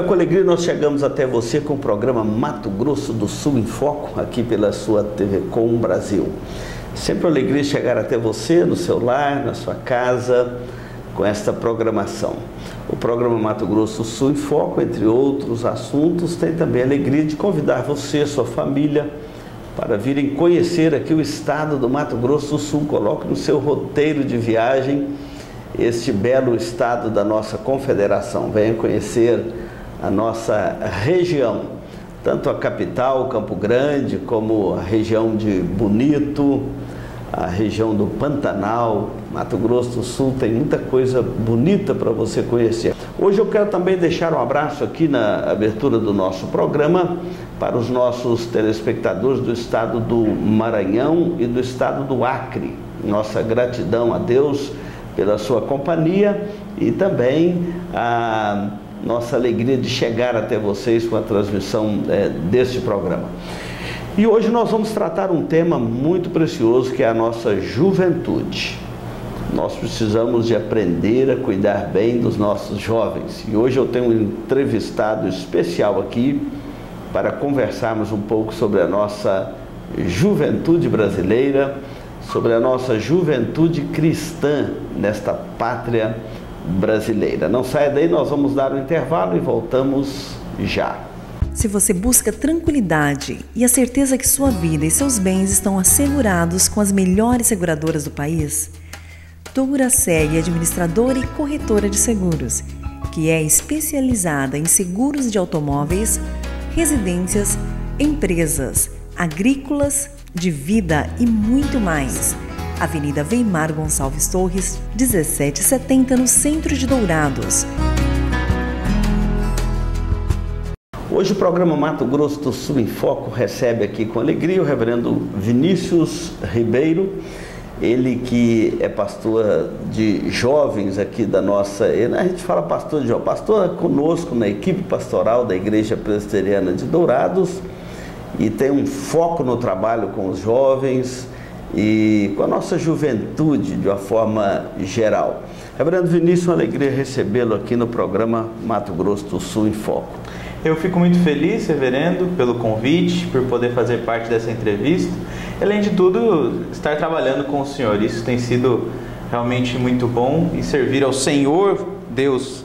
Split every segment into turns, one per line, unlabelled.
Olha, com alegria nós chegamos até você com o programa Mato Grosso do Sul em Foco, aqui pela sua TV Com Brasil. Sempre uma alegria chegar até você, no seu lar, na sua casa, com esta programação. O programa Mato Grosso do Sul em Foco, entre outros assuntos, tem também a alegria de convidar você, sua família, para virem conhecer aqui o estado do Mato Grosso do Sul. Coloque no seu roteiro de viagem este belo estado da nossa confederação. Venha conhecer a nossa região, tanto a capital, Campo Grande, como a região de Bonito, a região do Pantanal. Mato Grosso do Sul tem muita coisa bonita para você conhecer. Hoje eu quero também deixar um abraço aqui na abertura do nosso programa para os nossos telespectadores do estado do Maranhão e do estado do Acre. Nossa gratidão a Deus pela sua companhia e também a nossa alegria de chegar até vocês com a transmissão deste programa. E hoje nós vamos tratar um tema muito precioso, que é a nossa juventude. Nós precisamos de aprender a cuidar bem dos nossos jovens. E hoje eu tenho um entrevistado especial aqui para conversarmos um pouco sobre a nossa juventude brasileira, sobre a nossa juventude cristã nesta pátria brasileira. Não saia daí, nós vamos dar um intervalo e voltamos já.
Se você busca tranquilidade e a certeza que sua vida e seus bens estão assegurados com as melhores seguradoras do país, Douraceg é administradora e corretora de seguros, que é especializada em seguros de automóveis, residências, empresas, agrícolas, de vida e muito mais. Avenida Weimar Gonçalves Torres, 1770, no centro de Dourados.
Hoje o programa Mato Grosso do Sul em Foco recebe aqui com alegria o reverendo Vinícius Ribeiro, ele que é pastor de jovens aqui da nossa... A gente fala pastor de jovens, pastor conosco na equipe pastoral da Igreja Presbiteriana de Dourados, e tem um foco no trabalho com os jovens e com a nossa juventude de uma forma geral. Reverendo Vinícius, uma alegria recebê-lo aqui no programa Mato Grosso do Sul em Foco.
Eu fico muito feliz, reverendo, pelo convite, por poder fazer parte dessa entrevista. Além de tudo, estar trabalhando com o Senhor. Isso tem sido realmente muito bom, e servir ao Senhor Deus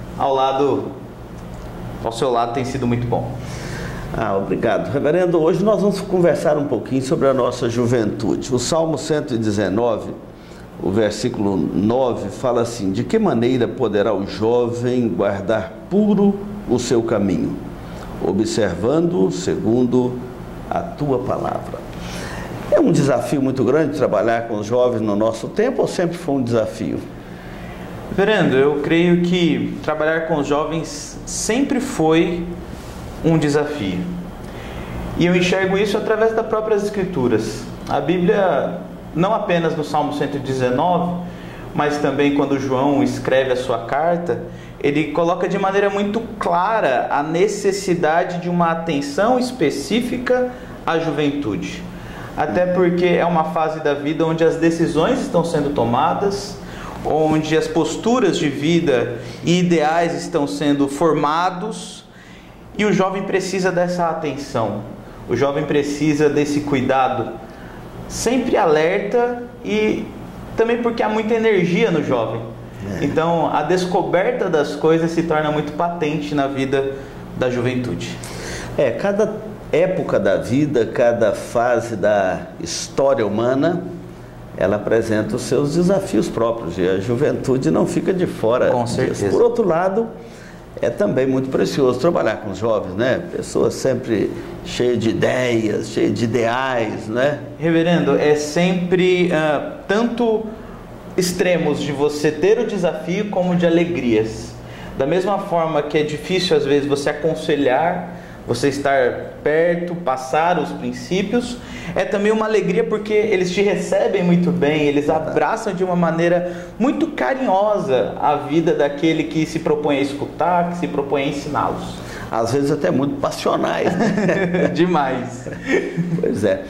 ao seu lado tem sido muito bom.
Obrigado. Reverendo, hoje nós vamos conversar um pouquinho sobre a nossa juventude. O Salmo 119, o versículo 9, fala assim: de que maneira poderá o jovem guardar puro o seu caminho, observando segundo a tua palavra? É um desafio muito grande trabalhar com os jovens no nosso tempo, ou sempre foi um desafio?
Reverendo, eu creio que trabalhar com os jovens sempre foi um desafio. E eu enxergo isso através das próprias Escrituras. A Bíblia, não apenas no Salmo 119, mas também quando João escreve a sua carta, ele coloca de maneira muito clara a necessidade de uma atenção específica à juventude. Até porque é uma fase da vida onde as decisões estão sendo tomadas, onde as posturas de vida e ideais estão sendo formados, e o jovem precisa dessa atenção, o jovem precisa desse cuidado, sempre alerta, e também porque há muita energia no jovem. Então a descoberta das coisas se torna muito patente na vida da juventude.
Cada época da vida, cada fase da história humana, ela apresenta os seus desafios próprios, e a juventude não fica de fora.
Com certeza.
Por outro lado, é também muito precioso trabalhar com os jovens, né? Pessoas sempre cheias de ideias, cheias de ideais, né?
Reverendo, é sempre tanto extremos de você ter o desafio como de alegrias. Da mesma forma que é difícil às vezes você aconselhar, você estar perto, passar os princípios, é também uma alegria porque eles te recebem muito bem, eles abraçam de uma maneira muito carinhosa a vida daquele que se propõe a escutar, que se propõe a ensiná-los.
Às vezes até muito passionais, né?
Demais.
Pois é.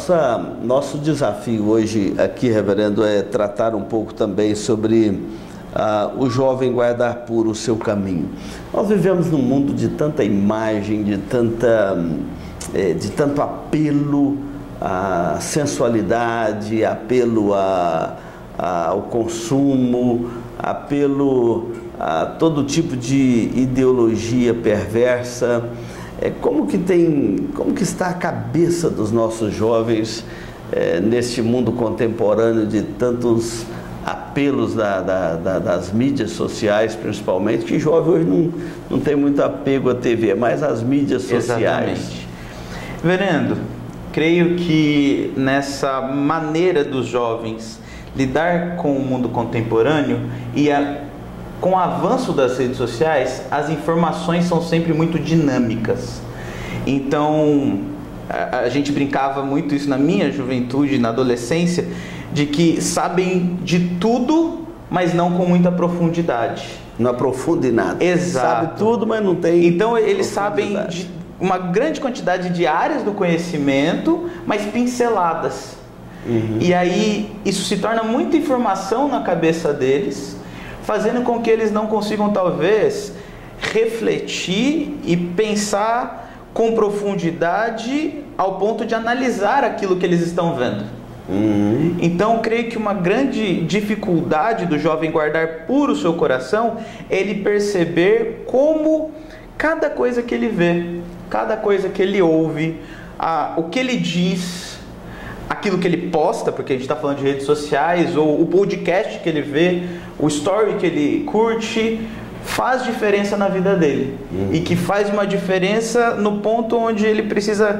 Nosso desafio hoje aqui, reverendo, é tratar um pouco também sobre o jovem guardar puro o seu caminho. Nós vivemos num mundo de tanta imagem, de tanto apelo à sensualidade, apelo ao consumo, apelo a todo tipo de ideologia perversa. Como que está a cabeça dos nossos jovens neste mundo contemporâneo de tantos apelos das mídias sociais, principalmente, que jovem hoje não tem muito apego à TV, mas às mídias sociais.
Exatamente. Reverendo, creio que nessa maneira dos jovens lidar com o mundo contemporâneo e com o avanço das redes sociais, as informações são sempre muito dinâmicas. Então, a gente brincava muito isso na minha juventude, na adolescência, de que sabem de tudo, mas não com muita profundidade.
Não aprofunde nada.
Exato.
Sabe tudo, mas não tem.
Então, eles sabem de uma grande quantidade de áreas do conhecimento, mas pinceladas. E aí, isso se torna muita informação na cabeça deles, fazendo com que eles não consigam, talvez, refletir e pensar com profundidade ao ponto de analisar aquilo que eles estão vendo. Então, creio que uma grande dificuldade do jovem guardar puro o seu coração é ele perceber como cada coisa que ele vê, cada coisa que ele ouve, o que ele diz, aquilo que ele posta, porque a gente está falando de redes sociais, ou o podcast que ele vê, o story que ele curte, faz diferença na vida dele. E que faz uma diferença no ponto onde ele precisa...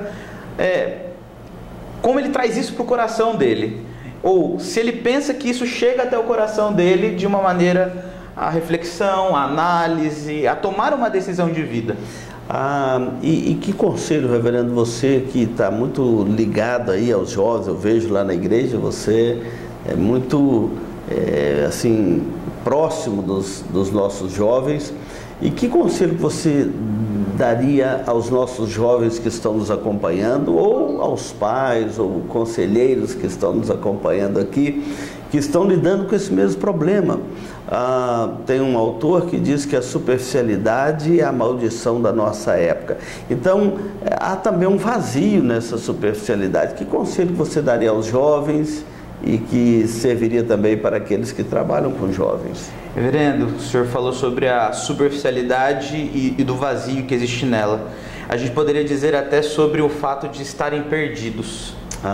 como ele traz isso para o coração dele. Ou se ele pensa que isso chega até o coração dele de uma maneira a reflexão, a análise, a tomar uma decisão de vida.
E que conselho, reverendo, você que está muito ligado aí aos jovens, eu vejo lá na igreja, você é muito assim, próximo dos nossos jovens, e que conselho você daria aos nossos jovens que estão nos acompanhando, ou aos pais, ou conselheiros que estão nos acompanhando aqui, que estão lidando com esse mesmo problema? Tem um autor que diz que a superficialidade é a maldição da nossa época. Então, há também um vazio nessa superficialidade. Que conselho você daria aos jovens e que serviria também para aqueles que trabalham com jovens?
Reverendo, o senhor falou sobre a superficialidade e do vazio que existe nela. A gente poderia dizer até sobre o fato de estarem perdidos.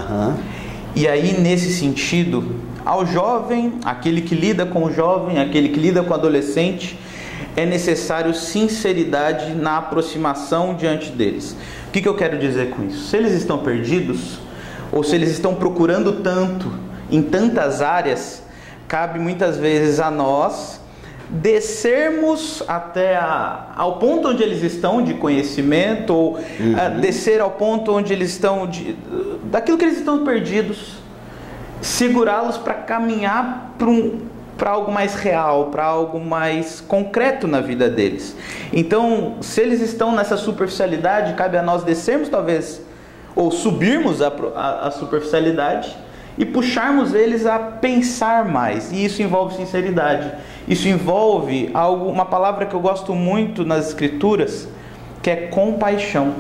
E aí, nesse sentido, ao jovem, aquele que lida com o jovem, aquele que lida com o adolescente, é necessário sinceridade na aproximação diante deles. O que eu quero dizer com isso? Se eles estão perdidos, ou se eles estão procurando tanto, em tantas áreas, cabe muitas vezes a nós descermos até ao ponto onde eles estão de conhecimento, ou descer ao ponto onde eles estão, daquilo que eles estão perdidos, segurá-los para caminhar para algo mais real, para algo mais concreto na vida deles. Então, se eles estão nessa superficialidade, cabe a nós descermos talvez, ou subirmos a superficialidade e puxarmos eles a pensar mais. E isso envolve sinceridade. Isso envolve uma palavra que eu gosto muito nas Escrituras, que é compaixão.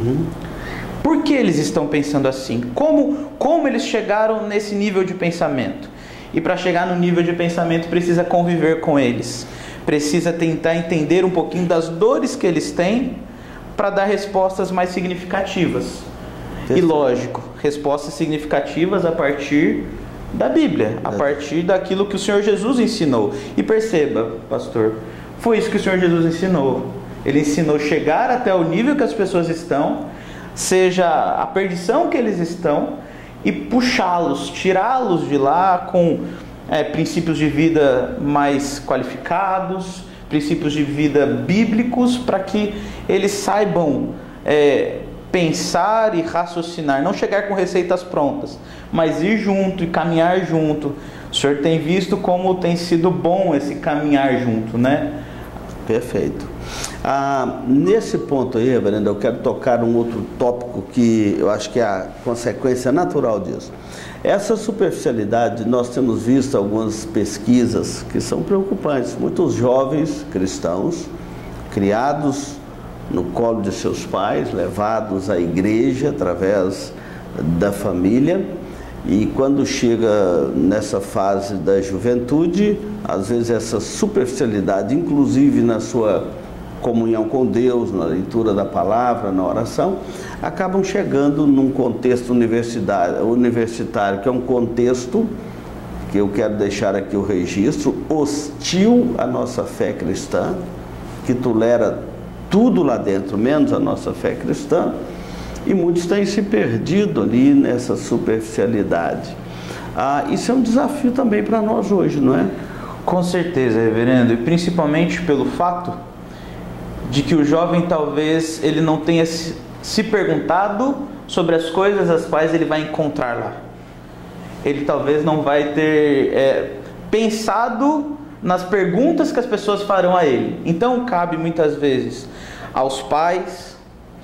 Por que eles estão pensando assim? Como eles chegaram nesse nível de pensamento? E para chegar no nível de pensamento precisa conviver com eles. Precisa tentar entender um pouquinho das dores que eles têm para dar respostas mais significativas. E lógico, respostas significativas a partir da Bíblia, a partir daquilo que o Senhor Jesus ensinou. E perceba, pastor, foi isso que o Senhor Jesus ensinou. Ele ensinou chegar até o nível que as pessoas estão, seja a perdição que eles estão, e puxá-los, tirá-los de lá com princípios de vida mais qualificados, princípios de vida bíblicos, para que eles saibam pensar e raciocinar, não chegar com receitas prontas, mas ir junto e caminhar junto. O senhor tem visto como tem sido bom esse caminhar junto, né?
Perfeito. Nesse ponto aí, reverendo, eu quero tocar um outro tópico que eu acho que é a consequência natural disso. Essa superficialidade, nós temos visto algumas pesquisas que são preocupantes. Muitos jovens cristãos, criados no colo de seus pais, levados à igreja através da família, e quando chega nessa fase da juventude, às vezes essa superficialidade, inclusive na sua comunhão com Deus, na leitura da palavra, na oração, acabam chegando num contexto universitário, que é um contexto que eu quero deixar aqui o registro, hostil à nossa fé cristã, que tolera tudo lá dentro, menos a nossa fé cristã, e muitos têm se perdido ali nessa superficialidade. Isso é um desafio também para nós hoje, não é?
Com certeza, reverendo, e principalmente pelo fato de que o jovem talvez ele não tenha se perguntado sobre as coisas as quais ele vai encontrar lá. Ele talvez não vai ter pensado nas perguntas que as pessoas farão a ele. Então cabe muitas vezes aos pais,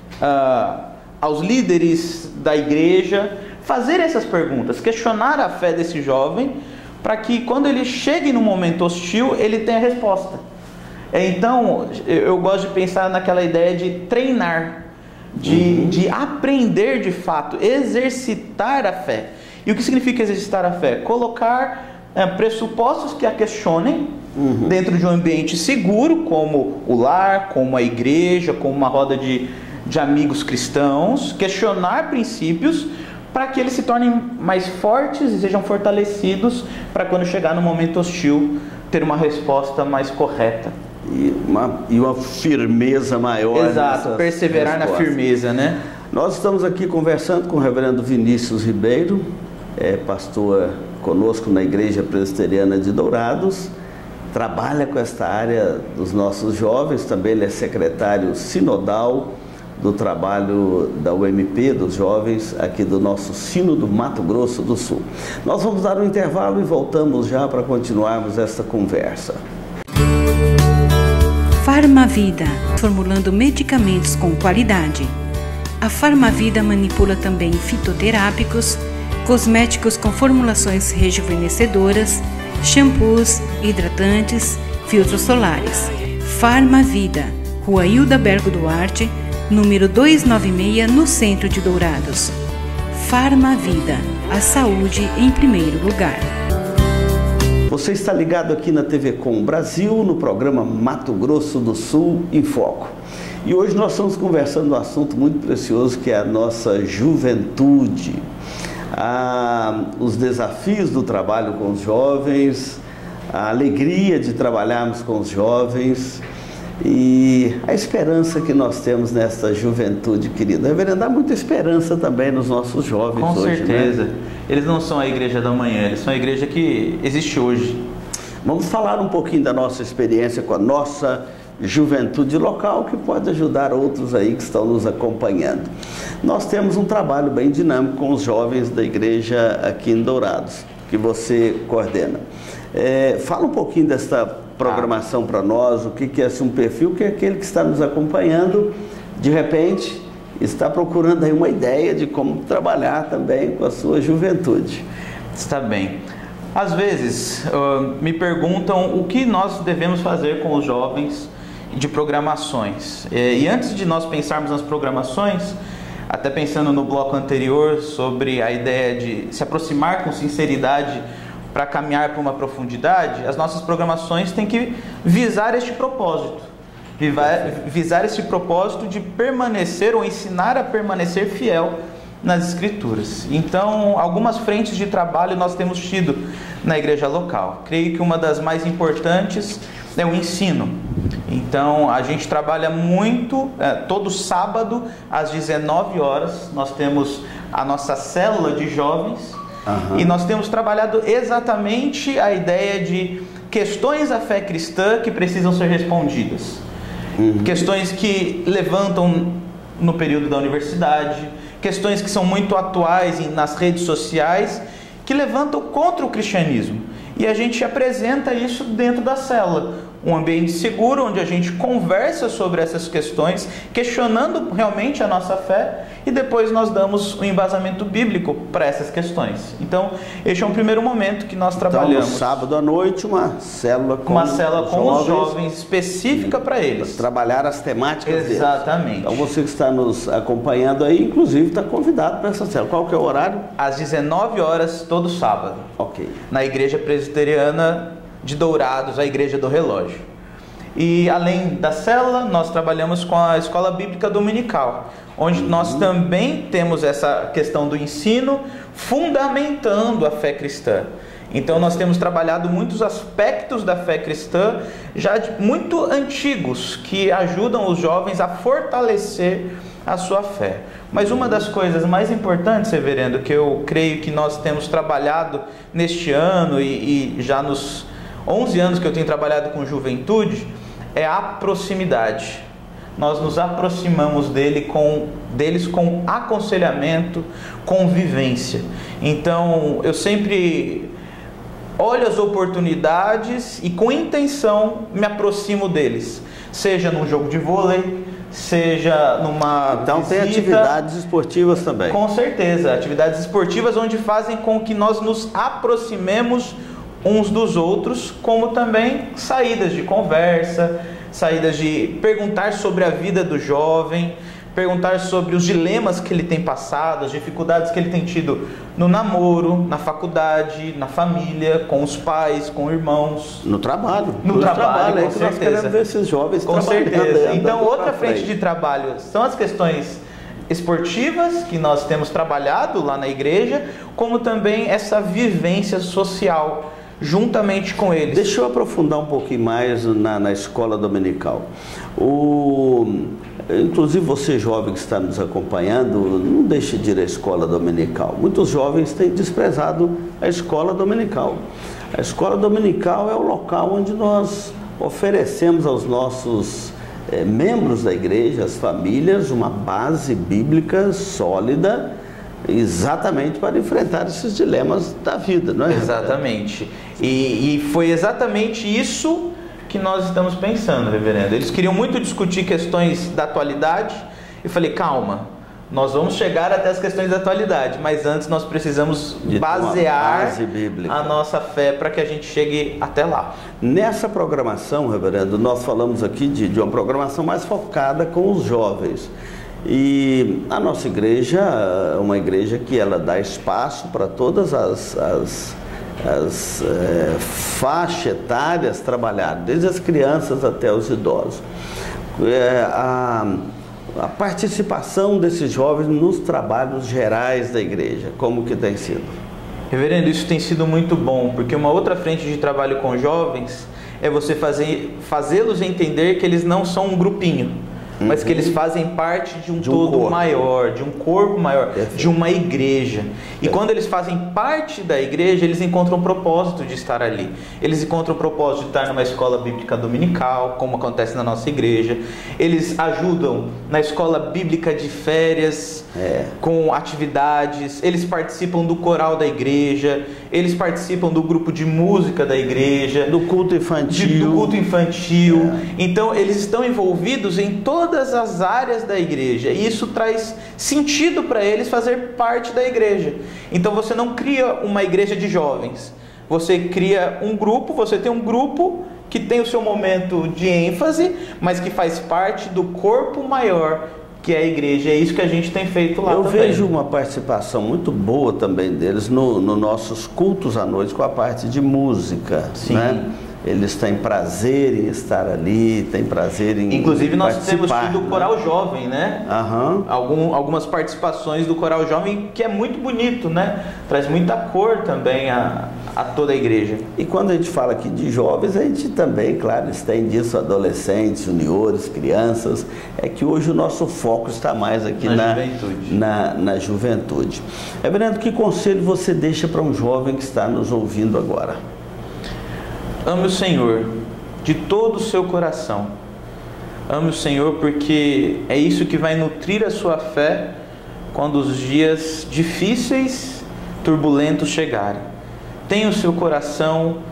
aos líderes da igreja, fazer essas perguntas, questionar a fé desse jovem, para que quando ele chegue num momento hostil, ele tenha resposta. Então, eu gosto de pensar naquela ideia de treinar, de aprender de fato, exercitar a fé. E o que significa exercitar a fé? Colocar pressupostos que a questionem dentro de um ambiente seguro, como o lar, como a igreja, como uma roda de amigos cristãos, questionar princípios para que eles se tornem mais fortes e sejam fortalecidos para quando chegar no momento hostil, ter uma resposta mais correta.
E uma firmeza maior.
Exato, perseverar na firmeza, né?
Nós estamos aqui conversando com o reverendo Vinícius Ribeiro, pastor conosco na Igreja Presbiteriana de Dourados, trabalha com esta área dos nossos jovens, também ele é secretário sinodal do trabalho da UMP, dos jovens aqui do nosso Sino do Mato Grosso do Sul. Nós vamos dar um intervalo e voltamos já para continuarmos esta conversa.
Farmavida, formulando medicamentos com qualidade. A Farmavida manipula também fitoterápicos, cosméticos com formulações rejuvenescedoras, shampoos, hidratantes, filtros solares. Farmavida, Rua Hilda Bergo Duarte, número 296, no centro de Dourados. Farmavida, a saúde em primeiro lugar.
Você está ligado aqui na TV Com Brasil, no programa Mato Grosso do Sul em Foco. E hoje nós estamos conversando um assunto muito precioso, que é a nossa juventude. Os desafios do trabalho com os jovens, a alegria de trabalharmos com os jovens e a esperança que nós temos nessa juventude querida. Reverendo, dá muita esperança também nos nossos jovens
hoje. Com certeza.
Né?
Eles não são a igreja da manhã, eles são a igreja que existe hoje.
Vamos falar um pouquinho da nossa experiência com a nossa juventude local, que pode ajudar outros aí que estão nos acompanhando. Nós temos um trabalho bem dinâmico com os jovens da igreja aqui em Dourados, que você coordena. Fala um pouquinho dessa programação para nós, o que é um perfil que é aquele que está nos acompanhando, de repente está procurando aí uma ideia de como trabalhar também com a sua juventude.
Está bem. Às vezes me perguntam o que nós devemos fazer com os jovens de programações. E antes de nós pensarmos nas programações, até pensando no bloco anterior sobre a ideia de se aproximar com sinceridade para caminhar para uma profundidade, as nossas programações têm que visar este propósito. Visar esse propósito de permanecer ou ensinar a permanecer fiel nas Escrituras. Então, algumas frentes de trabalho nós temos tido na igreja local. Creio que uma das mais importantes é o ensino. Então, a gente trabalha muito, todo sábado, às 19 horas, nós temos a nossa célula de jovens. E nós temos trabalhado exatamente a ideia de questões da fé cristã que precisam ser respondidas. Questões que levantam no período da universidade, questões que são muito atuais nas redes sociais, que levantam contra o cristianismo. e a gente apresenta isso dentro da célula. Um ambiente seguro, onde a gente conversa sobre essas questões, questionando realmente a nossa fé, e depois nós damos um embasamento bíblico para essas questões. Então, este é um primeiro momento que nós trabalhamos.
Então, no sábado à noite, uma célula com
os jovens específica para eles.
Trabalhar as temáticas deles.
Exatamente.
Então, você que está nos acompanhando aí, inclusive, está convidado para essa célula. Qual que é o horário?
Às 19 horas, todo sábado.
Ok.
Na Igreja Presbiteriana de Dourados, a Igreja do Relógio. E além da célula, nós trabalhamos com a Escola Bíblica Dominical, onde nós também temos essa questão do ensino, fundamentando a fé cristã. Então nós temos trabalhado muitos aspectos da fé cristã, já muito antigos, que ajudam os jovens a fortalecer a sua fé. Mas uma das coisas mais importantes, reverendo, que eu creio que nós temos trabalhado neste ano e já nos 11 anos que eu tenho trabalhado com juventude, é a proximidade. Nós nos aproximamos deles com aconselhamento, convivência. Então, eu sempre olho as oportunidades e com intenção me aproximo deles. Seja num jogo de vôlei, seja numa
Então
visita.
Tem atividades esportivas também.
Com certeza, atividades esportivas onde fazem com que nós nos aproximemos uns dos outros, como também saídas de conversa, saídas de perguntar sobre a vida do jovem, perguntar sobre os dilemas que ele tem passado, as dificuldades que ele tem tido no namoro, na faculdade, na família, com os pais, com irmãos.
No trabalho.
No trabalho, com
é que nós queremos ver esses jovens
com certeza. Então, outra frente de trabalho são as questões esportivas, que nós temos trabalhado lá na igreja, como também essa vivência social, juntamente com eles.
Deixa eu aprofundar um pouquinho mais na escola dominical. Inclusive você jovem que está nos acompanhando, não deixe de ir à escola dominical. Muitos jovens têm desprezado a escola dominical. A escola dominical é o local onde nós oferecemos aos nossos membros da igreja, as famílias, uma base bíblica sólida, exatamente para enfrentar esses dilemas da vida, não é?
Exatamente. E foi exatamente isso que nós estamos pensando, reverendo. Eles queriam muito discutir questões da atualidade. Eu falei, calma, nós vamos chegar até as questões da atualidade, mas antes nós precisamos basear a nossa fé para que a gente chegue até lá.
Nessa programação, reverendo, nós falamos aqui de uma programação mais focada com os jovens. E a nossa igreja é uma igreja que ela dá espaço para todas as faixas etárias trabalhar, desde as crianças até os idosos. A participação desses jovens nos trabalhos gerais da igreja, como que tem sido?
Reverendo, isso tem sido muito bom, porque uma outra frente de trabalho com jovens é você fazê-los entender que eles não são um grupinho, mas que eles fazem parte de um todo maior, de um corpo maior, de uma igreja. E quando eles fazem parte da igreja, eles encontram o propósito de estar ali. Eles encontram o propósito de estar numa escola bíblica dominical, como acontece na nossa igreja. Eles ajudam na escola bíblica de férias, com atividades. Eles participam do coral da igreja. Eles participam do grupo de música da igreja.
Do culto infantil.
Então, eles estão envolvidos em todas as áreas da igreja, e isso traz sentido para eles fazer parte da igreja. Então você não cria uma igreja de jovens, você cria um grupo, você tem um grupo que tem o seu momento de ênfase, mas que faz parte do corpo maior, que é a igreja. É isso que a gente tem feito lá também.
Eu vejo uma participação muito boa também deles nos nossos cultos à noite, com a parte de música.
Sim.
Né? Eles têm prazer em estar ali, têm prazer em
Inclusive nós temos
participar,
tido o Coral Jovem, né? Algumas participações do Coral Jovem, que é muito bonito, né? Traz muita cor também a toda a igreja.
E quando a gente fala aqui de jovens, a gente também, claro, estende isso a adolescentes, juniores, crianças. É que hoje o nosso foco está mais aqui na juventude. Reverendo, que conselho você deixa para um jovem que está nos ouvindo agora?
Ame o Senhor de todo o seu coração. Ame o Senhor, porque é isso que vai nutrir a sua fé quando os dias difíceis, turbulentos chegarem. Tenha o seu coração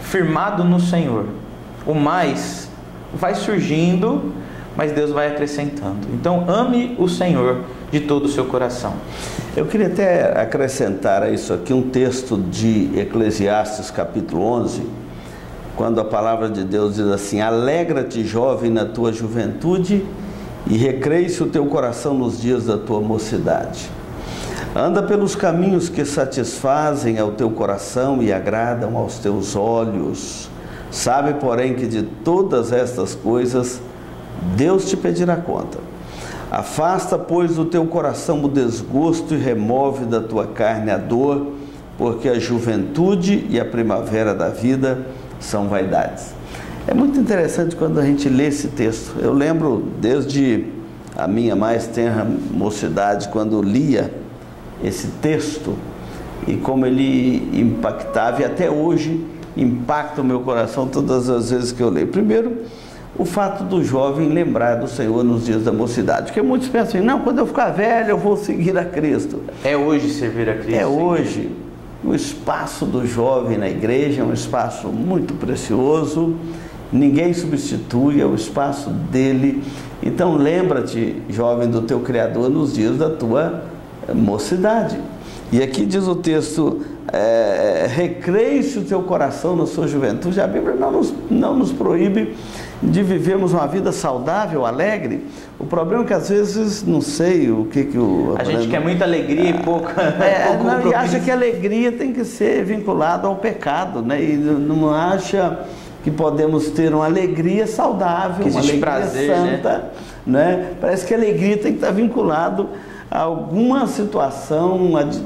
firmado no Senhor, o mais vai surgindo, mas Deus vai acrescentando. Então ame o Senhor de todo o seu coração.
Eu queria até acrescentar a isso aqui um texto de Eclesiastes capítulo 11, quando a palavra de Deus diz assim: alegra-te, jovem, na tua juventude, e recreie-se o teu coração nos dias da tua mocidade. Anda pelos caminhos que satisfazem ao teu coração e agradam aos teus olhos. Sabe, porém, que de todas estas coisas Deus te pedirá conta. Afasta, pois, do teu coração o desgosto e remove da tua carne a dor, porque a juventude e a primavera da vida são vaidades. É muito interessante quando a gente lê esse texto. Eu lembro desde a minha mais tenra mocidade, quando lia esse texto e como ele impactava, e até hoje impacta o meu coração todas as vezes que eu leio. Primeiro, o fato do jovem lembrar do Senhor nos dias da mocidade, porque muitos pensam assim: não, quando eu ficar velho eu vou seguir a Cristo.
É hoje servir a Cristo.
É hoje. O espaço do jovem na igreja é um espaço muito precioso, ninguém substitui, é o espaço dele. Então lembra-te, jovem, do teu Criador nos dias da tua mocidade. E aqui diz o texto: recreie-se o teu coração na sua juventude. A Bíblia não nos proíbe de vivermos uma vida saudável, alegre. O problema é que às vezes, não sei o que o...
A gente quer muita alegria e pouco
e acha que a alegria tem que ser vinculada ao pecado, né? E não acha que podemos ter uma alegria saudável, uma alegria prazer, santa, né? Parece que a alegria tem que estar vinculado a alguma situação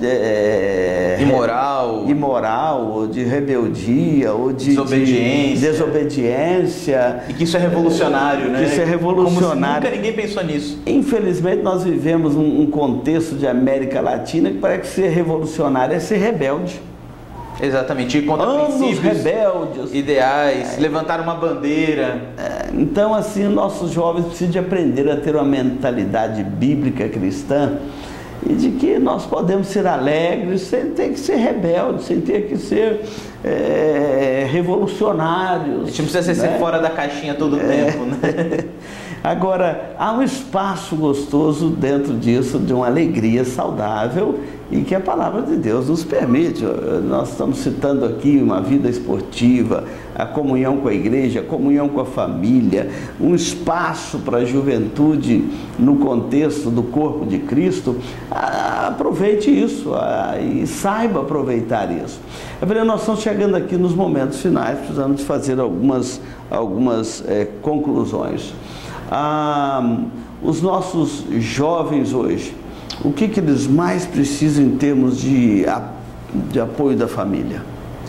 imoral, ou de rebeldia, ou de desobediência.
E que isso é revolucionário, né?
Que isso é revolucionário.
Nunca ninguém pensou nisso.
Infelizmente, nós vivemos um contexto de América Latina que parece que ser revolucionário é ser rebelde.
Exatamente, ir contra princípios
rebeldes,
ideais, levantar uma bandeira.
Então, assim, nossos jovens precisam de aprender a ter uma mentalidade bíblica cristã, e de que nós podemos ser alegres sem ter que ser rebeldes, sem ter que ser revolucionários.
A gente não precisa ser fora da caixinha todo o tempo, né?
Agora, há um espaço gostoso dentro disso, de uma alegria saudável, e que a palavra de Deus nos permite. Nós estamos citando aqui uma vida esportiva, a comunhão com a igreja, a comunhão com a família, um espaço para a juventude no contexto do corpo de Cristo. Aproveite isso e saiba aproveitar isso. Nós estamos chegando aqui nos momentos finais, precisamos fazer algumas conclusões. Os nossos jovens hoje, o que eles mais precisam em termos de apoio da família?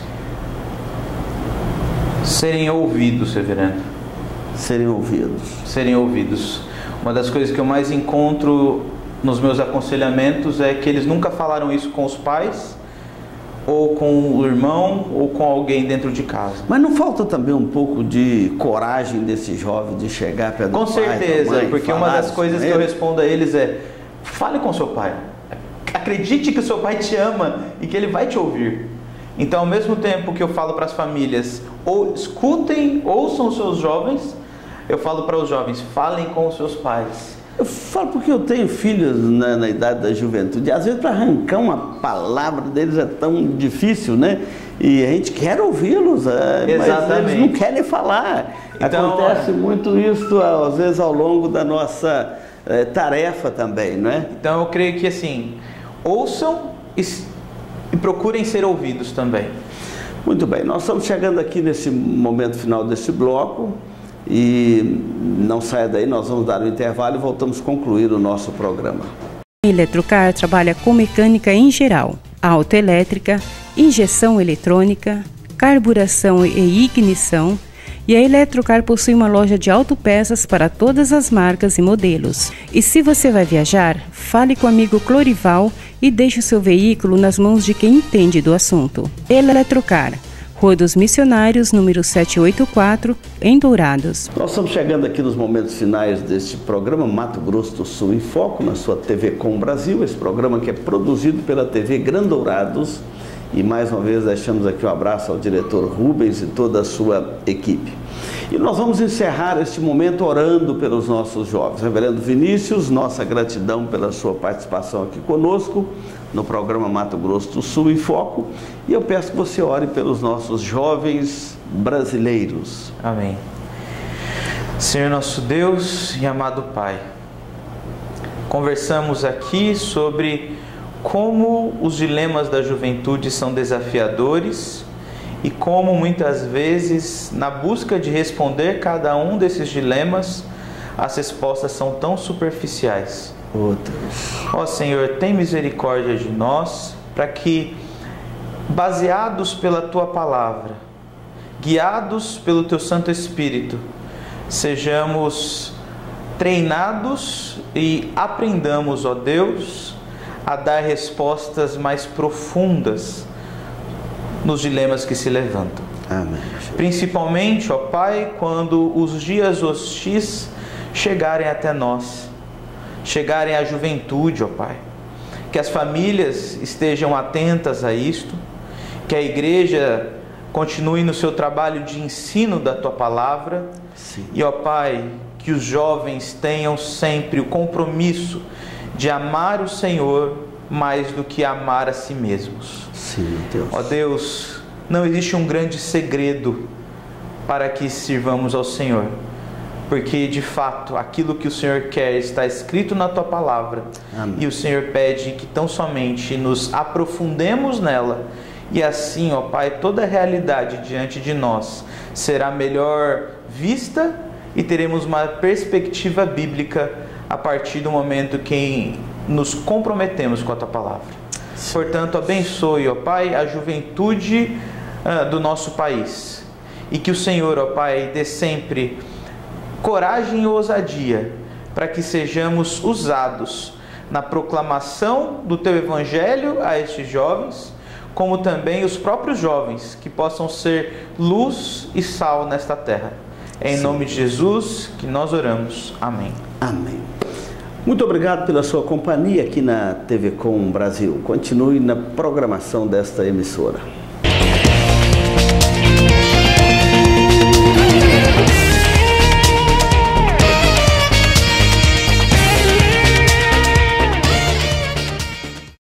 Serem ouvidos, reverendo.
Serem ouvidos.
Serem ouvidos. Uma das coisas que eu mais encontro nos meus aconselhamentos é que eles nunca falaram isso com os pais, ou com o irmão, ou com alguém dentro de casa.
Mas não falta também um pouco de coragem desse jovem de chegar perto do pai?
Com certeza, porque uma das coisas que eu respondo a eles é: fale com seu pai. Acredite que o seu pai te ama e que ele vai te ouvir. Então, ao mesmo tempo que eu falo para as famílias, ou escutem, ouçam os seus jovens, eu falo para os jovens: falem com os seus pais.
Eu falo porque eu tenho filhos na idade da juventude. Às vezes, para arrancar uma palavra deles é tão difícil, né? E a gente quer ouvi-los, mas eles não querem falar. Então, acontece muito isso, às vezes, ao longo da nossa tarefa também, não é?
Então, eu creio que, assim, ouçam e procurem ser ouvidos também.
Muito bem, nós estamos chegando aqui nesse momento final desse bloco. E não saia daí, nós vamos dar um intervalo e voltamos a concluir o nosso programa.
A Eletrocar trabalha com mecânica em geral, autoelétrica, injeção eletrônica, carburação e ignição, e a Eletrocar possui uma loja de autopeças para todas as marcas e modelos. E se você vai viajar, fale com o amigo Clorival e deixe o seu veículo nas mãos de quem entende do assunto. Eletrocar, Rua dos Missionários, número 784, em Dourados.
Nós estamos chegando aqui nos momentos finais deste programa Mato Grosso do Sul em Foco, na sua TV Com Brasil, esse programa que é produzido pela TV Gran Dourados E mais uma vez deixamos aqui um abraço ao diretor Rubens e toda a sua equipe. E nós vamos encerrar este momento orando pelos nossos jovens. Reverendo Vinícius, nossa gratidão pela sua participação aqui conosco no programa Mato Grosso do Sul em Foco. E eu peço que você ore pelos nossos jovens brasileiros.
Amém. Senhor nosso Deus e amado Pai, conversamos aqui sobre como os dilemas da juventude são desafiadores e como muitas vezes, na busca de responder cada um desses dilemas, as respostas são tão superficiais. Ó Senhor, tem misericórdia de nós, para que, baseados pela Tua Palavra, guiados pelo Teu Santo Espírito, sejamos treinados e aprendamos, ó Deus, a dar respostas mais profundas nos dilemas que se levantam.
Amém.
Principalmente, ó Pai, quando os dias hostis chegarem até nós, chegarem à juventude, ó Pai. Que as famílias estejam atentas a isto, que a igreja continue no seu trabalho de ensino da Tua Palavra.
Sim.
E, ó Pai, que os jovens tenham sempre o compromisso de amar o Senhor mais do que amar a si mesmos.
Sim, Deus.
Ó Deus, não existe um grande segredo para que sirvamos ao Senhor, porque de fato aquilo que o Senhor quer está escrito na Tua Palavra.
Amém.
E o Senhor pede que tão somente nos aprofundemos nela, e assim, ó Pai, toda a realidade diante de nós será melhor vista e teremos uma perspectiva bíblica a partir do momento que nos comprometemos com a Tua Palavra. Portanto, abençoe, ó Pai, a juventude do nosso país, e que o Senhor, ó Pai, dê sempre coragem e ousadia para que sejamos usados na proclamação do Teu Evangelho a estes jovens, como também os próprios jovens, que possam ser luz e sal nesta terra. É em nome de Jesus que nós oramos. Amém.
Amém. Muito obrigado pela sua companhia aqui na TV Com Brasil. Continue na programação desta emissora.